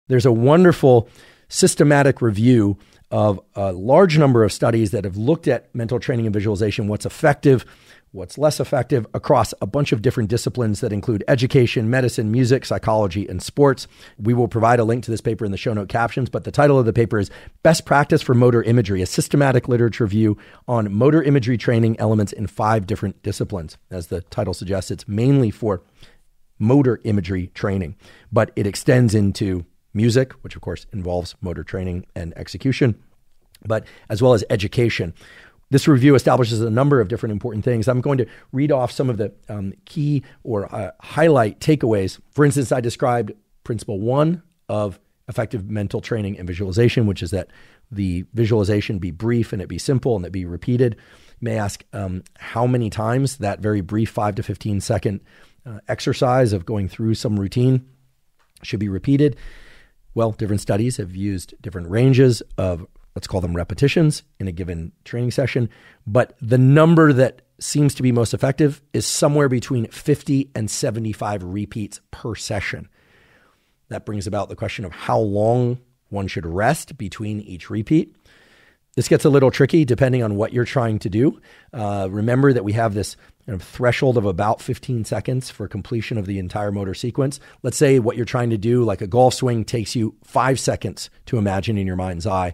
There's a wonderful systematic review of a large number of studies that have looked at mental training and visualization, what's effective, what's less effective across a bunch of different disciplines that include education, medicine, music, psychology, and sports. We will provide a link to this paper in the show note captions, but the title of the paper is Best Practice for Motor Imagery, a systematic literature review on motor imagery training elements in 5 different disciplines. As the title suggests, it's mainly for motor imagery training, but it extends into music, which of course involves motor training and execution, but as well as education. This review establishes a number of different important things. I'm going to read off some of the key or highlight takeaways. For instance, I described principle 1 of effective mental training and visualization, which is that the visualization be brief and it be simple and it be repeated. You may ask how many times that very brief 5 to 15 second exercise of going through some routine should be repeated. Well, different studies have used different ranges of, let's call them repetitions in a given training session. But the number that seems to be most effective is somewhere between 50 and 75 repeats per session. That brings about the question of how long one should rest between each repeat. This gets a little tricky depending on what you're trying to do. Remember that we have this kind of threshold of about 15 seconds for completion of the entire motor sequence. Let's say what you're trying to do, like a golf swing, takes you 5 seconds to imagine in your mind's eye.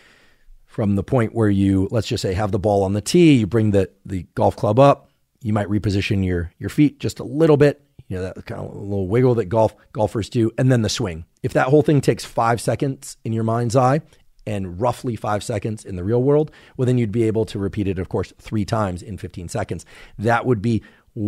From the point where you, let's just say, have the ball on the tee, you bring the golf club up, you might reposition your feet just a little bit, that kind of little wiggle that golfers do, and then the swing. If that whole thing takes 5 seconds in your mind's eye and roughly 5 seconds in the real world, well, then you'd be able to repeat it, of course, 3 times in 15 seconds. That would be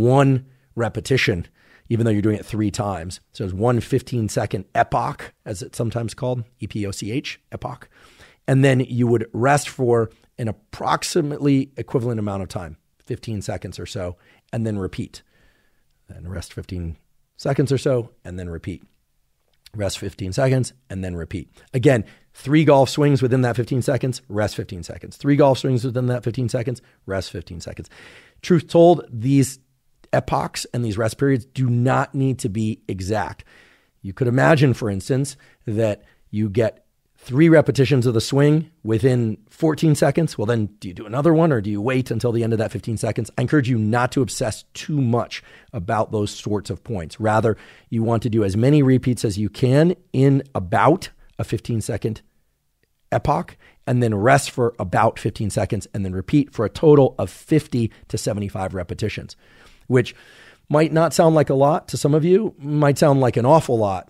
1 repetition, even though you're doing it 3 times. So it's 1 15-second epoch, as it's sometimes called, EPOCH, epoch. And then you would rest for an approximately equivalent amount of time, 15 seconds or so, and then repeat. Then rest 15 seconds or so, and then repeat. Rest 15 seconds, and then repeat. Again, 3 golf swings within that 15 seconds, rest 15 seconds. 3 golf swings within that 15 seconds, rest 15 seconds. Truth told, these epochs and these rest periods do not need to be exact. You could imagine, for instance, that you get 3 repetitions of the swing within 14 seconds. Well, then do you do another one or do you wait until the end of that 15 seconds? I encourage you not to obsess too much about those sorts of points. Rather, you want to do as many repeats as you can in about a 15-second epoch, and then rest for about 15 seconds, and then repeat for a total of 50 to 75 repetitions, which might not sound like a lot to some of you, might sound like an awful lot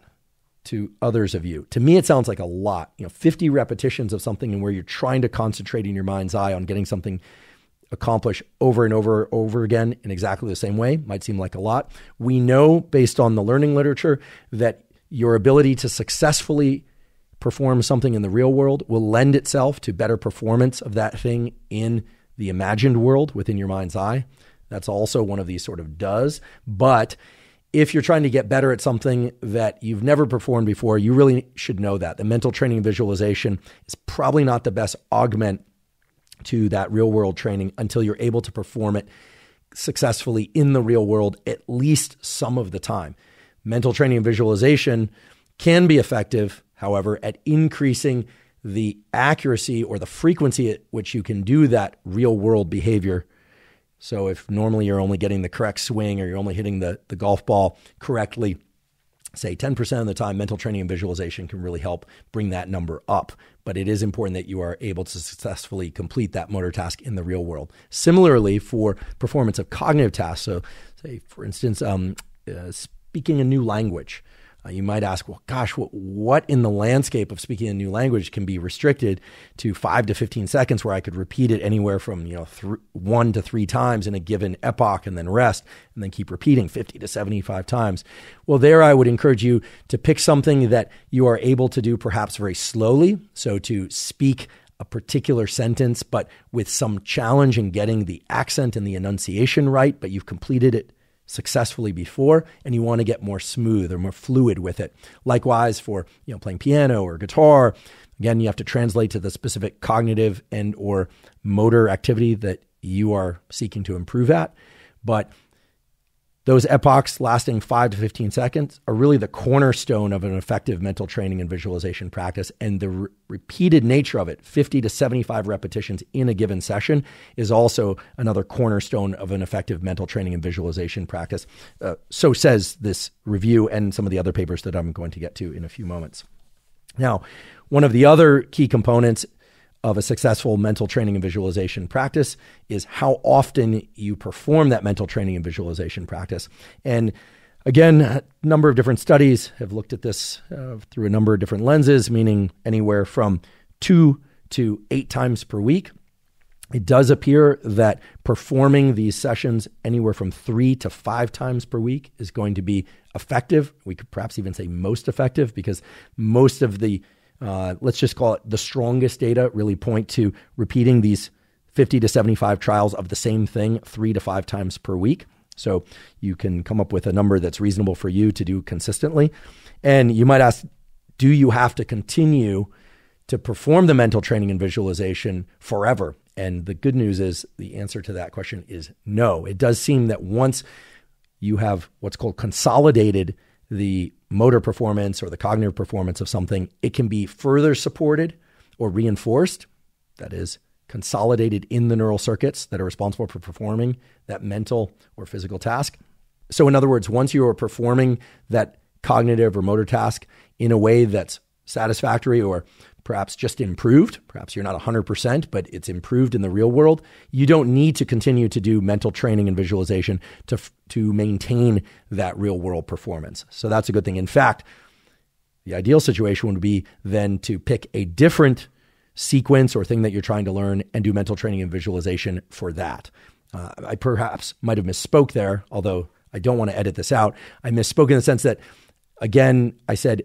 to others of you. To me, it sounds like a lot. 50 repetitions of something and where you're trying to concentrate in your mind's eye on getting something accomplished over and over again in exactly the same way might seem like a lot. We know, based on the learning literature, that your ability to successfully perform something in the real world will lend itself to better performance of that thing in the imagined world within your mind's eye. That's also one of these sort of does. But if you're trying to get better at something that you've never performed before, you really should know that. The mental training and visualization is probably not the best augment to that real world training until you're able to perform it successfully in the real world at least some of the time. Mental training and visualization can be effective, however, at increasing the accuracy or the frequency at which you can do that real world behavior. So if normally you're only getting the correct swing or you're only hitting the golf ball correctly, say 10% of the time, mental training and visualization can really help bring that number up. But it is important that you are able to successfully complete that motor task in the real world. Similarly, for performance of cognitive tasks, so say, for instance, speaking a new language. You might ask, well, gosh, what in the landscape of speaking a new language can be restricted to 5 to 15 seconds where I could repeat it anywhere from 1 to 3 times in a given epoch and then rest and then keep repeating 50 to 75 times? Well, there I would encourage you to pick something that you are able to do perhaps very slowly. So to speak a particular sentence, but with some challenge in getting the accent and the enunciation right, but you've completed it successfully before, and you want to get more smooth or more fluid with it. Likewise for playing piano or guitar, again, you have to translate to the specific cognitive and or motor activity that you are seeking to improve at. But Those epochs lasting 5 to 15 seconds are really the cornerstone of an effective mental training and visualization practice. And the repeated nature of it, 50 to 75 repetitions in a given session, is also another cornerstone of an effective mental training and visualization practice. So says this review and some of the other papers that I'm going to get to in a few moments. Now, one of the other key components of a successful mental training and visualization practice is how often you perform that mental training and visualization practice. And again, a number of different studies have looked at this through a number of different lenses, meaning anywhere from 2 to 8 times per week. It does appear that performing these sessions anywhere from 3 to 5 times per week is going to be effective. We could perhaps even say most effective, because most of the let's just call it the strongest data really point to repeating these 50 to 75 trials of the same thing 3 to 5 times per week. So you can come up with a number that's reasonable for you to do consistently. And you might ask, do you have to continue to perform the mental training and visualization forever? And the good news is the answer to that question is no. It does seem that once you have what's called consolidated the motor performance or the cognitive performance of something, it can be further supported or reinforced, that is, consolidated in the neural circuits that are responsible for performing that mental or physical task. So in other words, once you are performing that cognitive or motor task in a way that's satisfactory or perhaps just improved, perhaps you're not 100%, but it's improved in the real world, you don't need to continue to do mental training and visualization to maintain that real world performance. So that's a good thing. In fact, the ideal situation would be then to pick a different sequence or thing that you're trying to learn and do mental training and visualization for that. I perhaps might have misspoke there, although I don't want to edit this out. I misspoke in the sense that, again, I said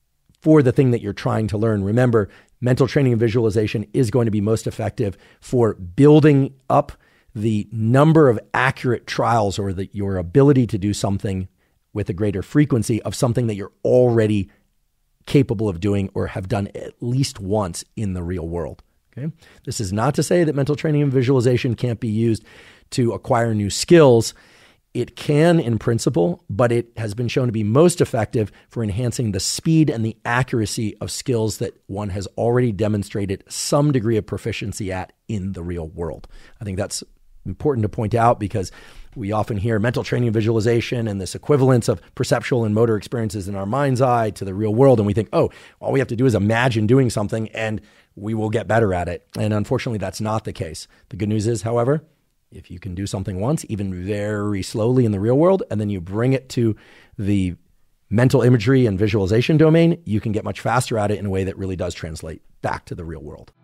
for the thing that you're trying to learn. Remember, mental training and visualization is going to be most effective for building up the number of accurate trials or your ability to do something with a greater frequency of something that you're already capable of doing or have done at least once in the real world. Okay? This is not to say that mental training and visualization can't be used to acquire new skills. It can in principle, but it has been shown to be most effective for enhancing the speed and the accuracy of skills that one has already demonstrated some degree of proficiency at in the real world. I think that's important to point out because we often hear mental training and visualization and this equivalence of perceptual and motor experiences in our mind's eye to the real world. And we think, oh, all we have to do is imagine doing something and we will get better at it. And unfortunately, that's not the case. The good news is, however, if you can do something once, even very slowly in the real world, and then you bring it to the mental imagery and visualization domain, you can get much faster at it in a way that really does translate back to the real world.